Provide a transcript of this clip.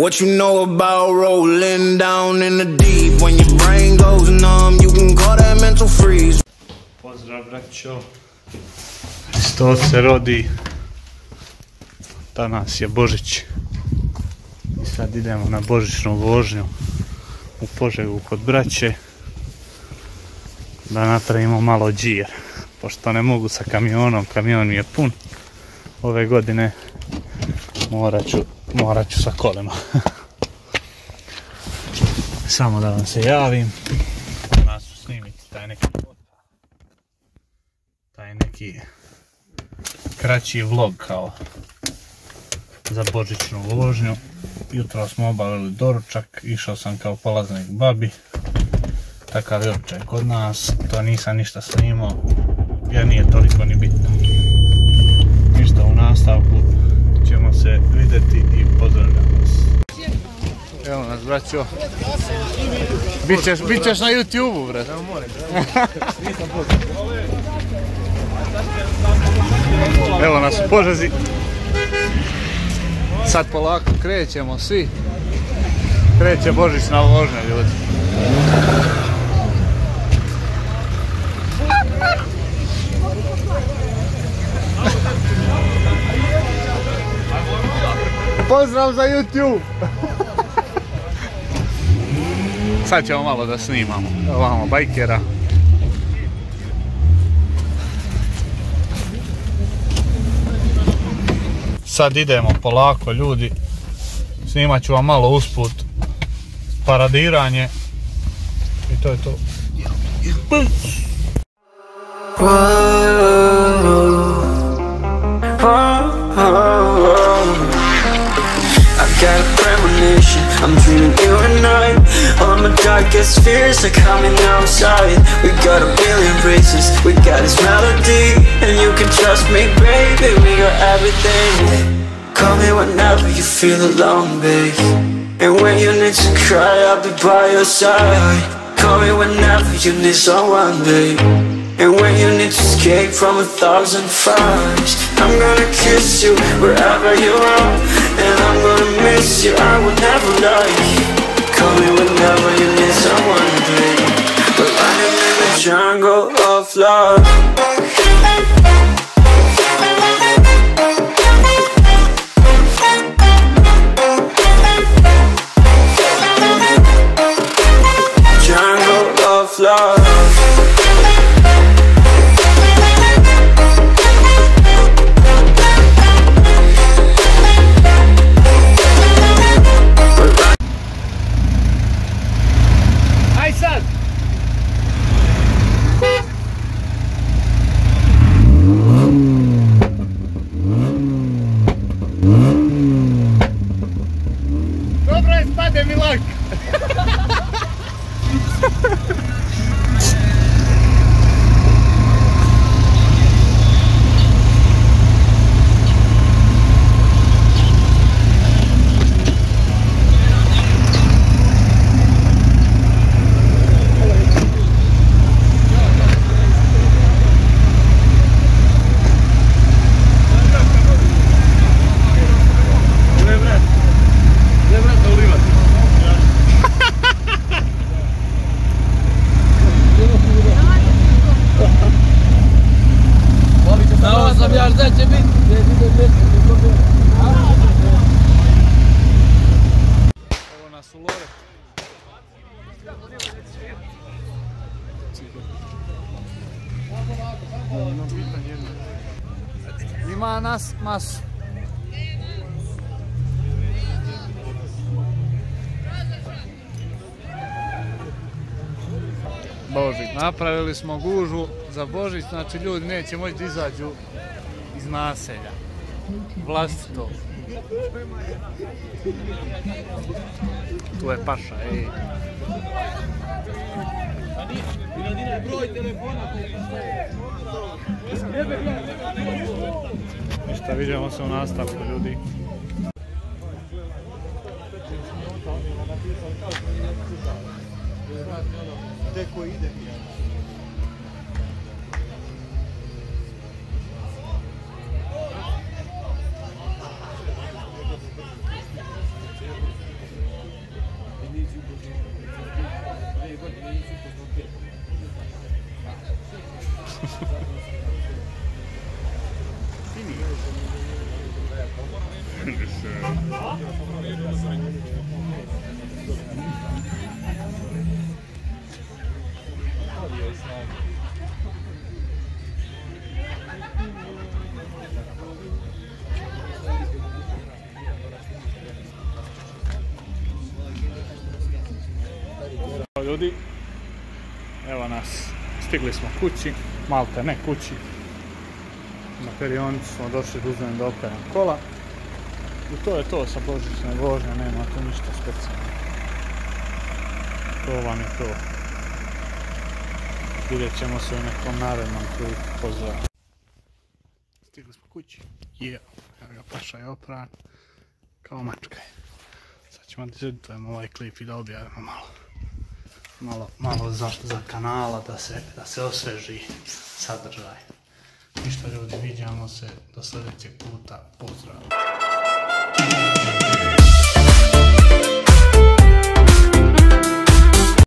What you know about rolling down in the deep? When your brain goes numb, you can call that mental freeze. Pozdrav braćo, Hristos se rodi, danas je Božić i sad idemo na božićnu vožnju u Požegu kod braće da napravimo malo džir, pošto ne mogu sa kamionom, kamion mi je pun ove godine, morat ću sa kolima. Samo da vam se javim, nas ću snimiti taj neki kraći vlog kao za božićnu vožnju. Jutro smo obavili doručak, išao sam kao polaznik babi, takav je običaj kod nas, to nisam ništa snimao jer nije toliko ni bitno. Ništa, u nastavku ćemo se vidjeti i pozdravljam vas. Evo nas braćo, bit ćeš na YouTube-u brat. Evo nas u Požezi, sad polako krećemo svi, kreće božićna vožnja ljudi. Pozdrav za YouTube! Sad ćemo malo da snimamo, ovamo bajkera. Sad idemo polako ljudi, snimat ću vam malo usput paradiranje i to je to. Got a premonition, I'm dreaming you and I. All my darkest fears are coming outside. We got a billion races, we got this melody, and you can trust me, baby, we got everything. Call me whenever you feel alone, babe, and when you need to cry, I'll be by your side. Call me whenever you need someone, babe, and when you need to escape from 1,000 fires. I'm gonna kiss you wherever you are, and I'm gonna miss you, I will never lie. Call me whenever you need someone, babe. We're running in the jungle of love. Jungle of love. Evo nas u Lore. Ima nas masu. Božić, napravili smo gužvu za Božić, znači ljudi neće moći da izađu iz naselja vlastito. Tu je paša, ej. Ništa, vidimo se u nastavku ljudi. Deko ide. Ljudi, evo nas, stigli smo kući, malte ne kući, na perionicu smo došli da uzmem da operam kola i to je to sa božićne vožnje, nema tu ništa specijalno, to vam je to, vidjet ćemo se u nekom narednom klipu, pozdrav. Stigli smo kući, evo ga paša je opran, kao mačka je, sad ćemo da izeditujemo ovaj klip i da objavimo malo za kanala da se osveži sadržaj. Ništa ljudi, vidimo se do sljedećeg puta, pozdrav.